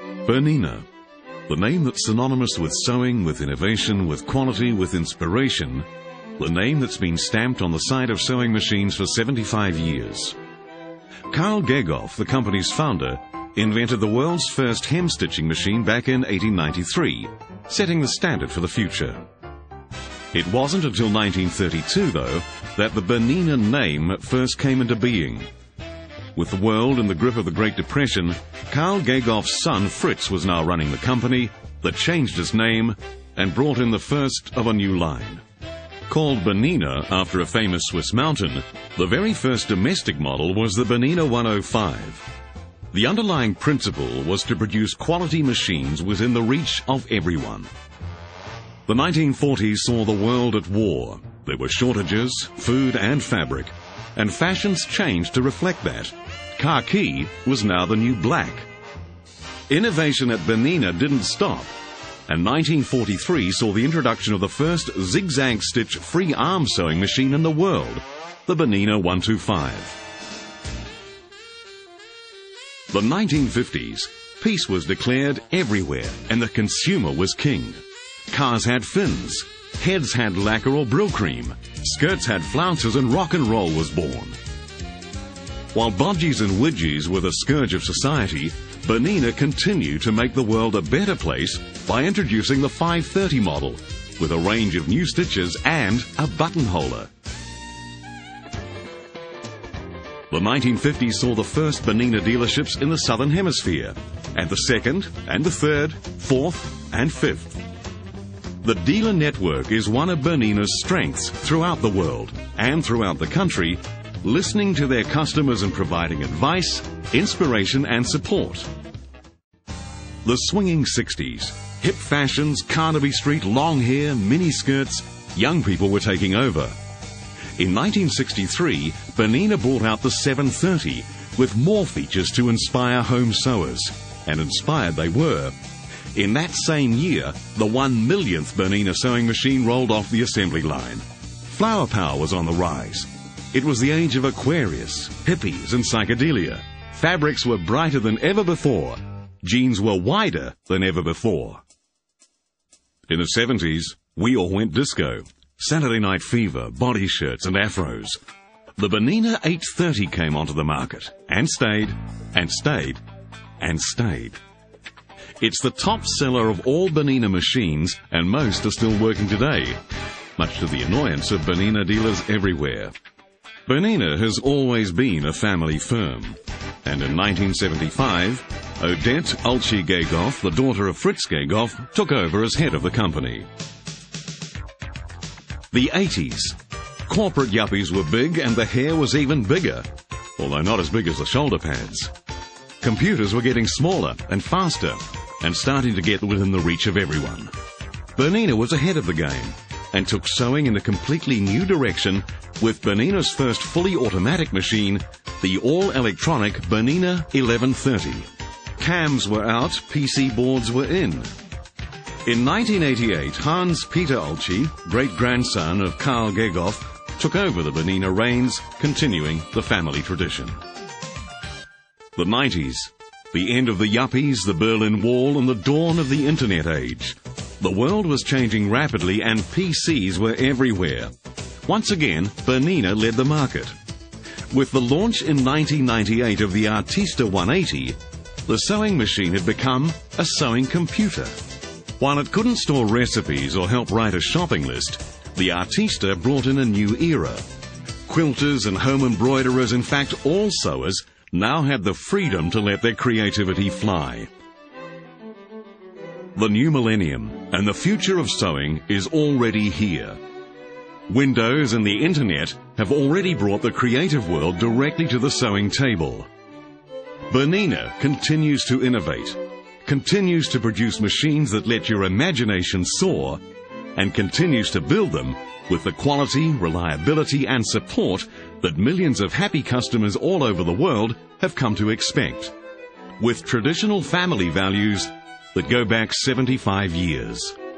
Bernina, the name that's synonymous with sewing, with innovation, with quality, with inspiration, the name that's been stamped on the side of sewing machines for 75 years. Karl Gegoff, the company's founder, invented the world's first hem-stitching machine back in 1893, setting the standard for the future. It wasn't until 1932, though, that the Bernina name first came into being. With the world in the grip of the Great Depression, Karl Gegoff's son Fritz was now running the company that changed its name and brought in the first of a new line. Called Bernina after a famous Swiss mountain, the very first domestic model was the Bernina 105. The underlying principle was to produce quality machines within the reach of everyone. The 1940s saw the world at war. There were shortages, food and fabric, and fashions changed to reflect that. Khaki was now the new black. Innovation at Bernina didn't stop, and 1943 saw the introduction of the first zigzag stitch free arm sewing machine in the world, the Bernina 125. The 1950s, peace was declared everywhere, and the consumer was king. Cars had fins, heads had lacquer or Brylcreem, skirts had flounces, and rock and roll was born. While bodgies and widgies were the scourge of society, Bernina continued to make the world a better place by introducing the 530 model, with a range of new stitches and a buttonholer. The 1950s saw the first Bernina dealerships in the Southern Hemisphere, and the second, and the third, fourth, and fifth. The dealer network is one of Bernina's strengths throughout the world and throughout the country, listening to their customers and providing advice, inspiration, and support. The swinging 60s, hip fashions, Carnaby Street, long hair, mini skirts, young people were taking over. In 1963, Bernina brought out the 730 with more features to inspire home sewers, and inspired they were. In that same year, the 1 millionth Bernina sewing machine rolled off the assembly line. Flower power was on the rise. It was the age of Aquarius, hippies, and psychedelia. Fabrics were brighter than ever before. Jeans were wider than ever before. In the 70s, we all went disco. Saturday Night Fever, body shirts, and afros. The Bernina 830 came onto the market, and stayed, and stayed, and stayed. It's the top seller of all Bernina machines, and most are still working today, much to the annoyance of Bernina dealers everywhere. Bernina has always been a family firm, and in 1975, Odette Ulci Gegoff, the daughter of Fritz Gegoff, took over as head of the company. The 80s. Corporate yuppies were big, and the hair was even bigger, although not as big as the shoulder pads. Computers were getting smaller and faster, and starting to get within the reach of everyone. Bernina was ahead of the game, and took sewing in a completely new direction with Bernina's first fully automatic machine, the all-electronic Bernina 1130. Cams were out, PC boards were in. In 1988, Hans-Peter Ulci, great-grandson of Karl Gegoff, took over the Bernina reins, continuing the family tradition. The 90s. The end of the yuppies, the Berlin Wall, and the dawn of the Internet age. The world was changing rapidly, and PCs were everywhere. Once again, Bernina led the market. With the launch in 1998 of the Artista 180, the sewing machine had become a sewing computer. While it couldn't store recipes or help write a shopping list, the Artista brought in a new era. Quilters and home embroiderers, in fact all sewers, now had the freedom to let their creativity fly. The new millennium and the future of sewing is already here. Windows and the Internet have already brought the creative world directly to the sewing table. Bernina continues to innovate, continues to produce machines that let your imagination soar, and continues to build them with the quality, reliability, and support that millions of happy customers all over the world have come to expect, with traditional family values that go back 75 years.